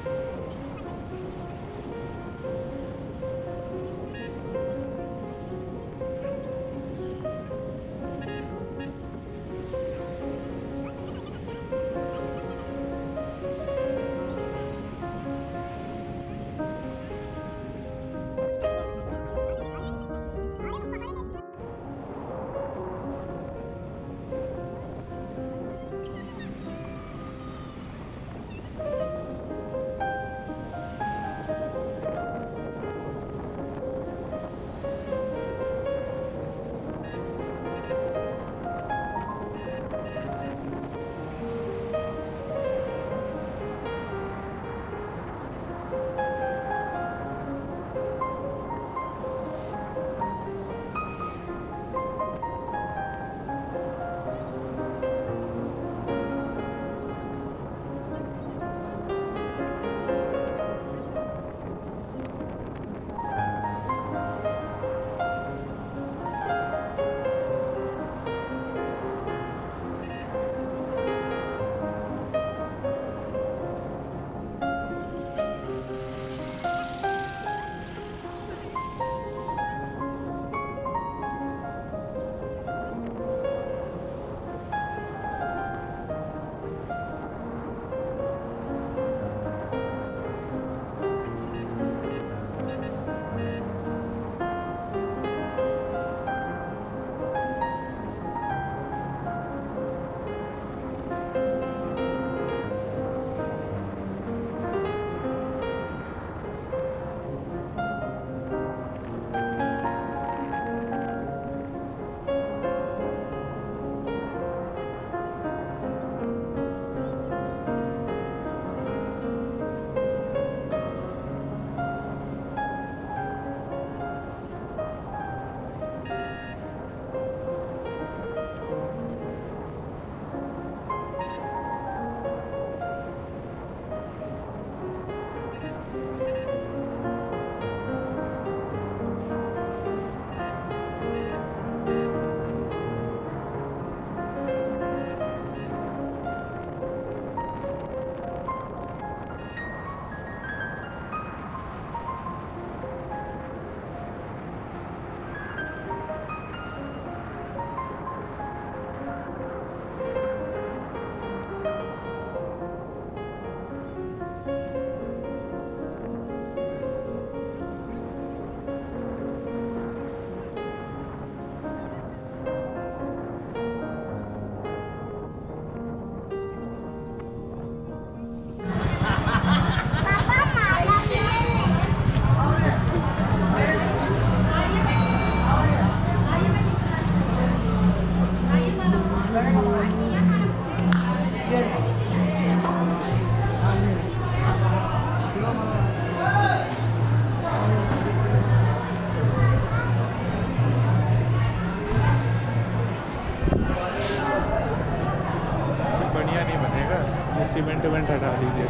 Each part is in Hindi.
सीमेंट वेमेंट हटा दीजिए।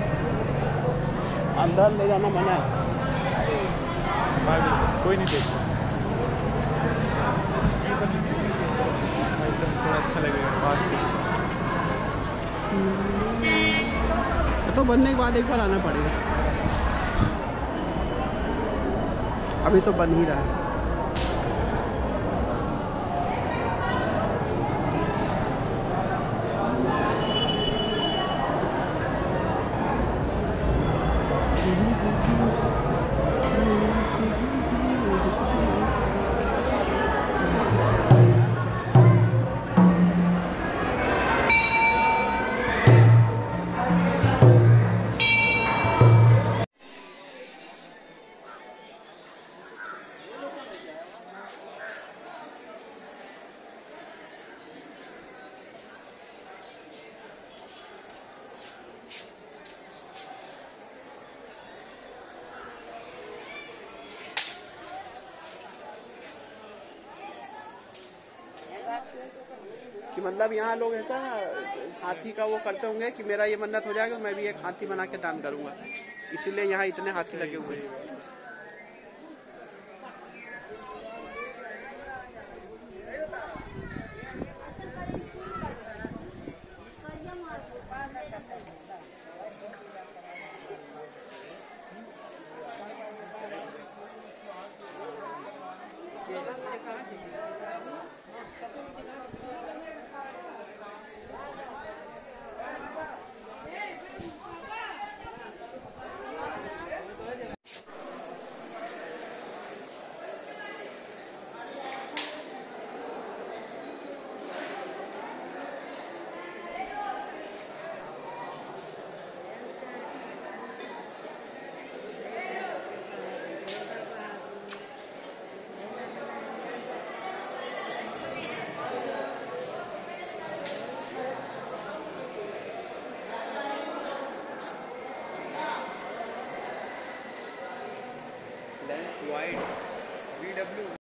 अंदर ले जाना मना है, कोई नहीं देखता। ये सब एकदम थोड़ा अच्छा लगेगा पास से। तो बनने के बाद एक बार आना पड़ेगा, अभी तो बन ही रहा है। कि मतलब यहाँ लोग ऐसा हाथी का वो करते होंगे कि मेरा ये मन्नत हो जाएगा, मैं भी एक हाथी बना के दान करूंगा, इसीलिए यहाँ इतने हाथी लगे हुए हैं। White VW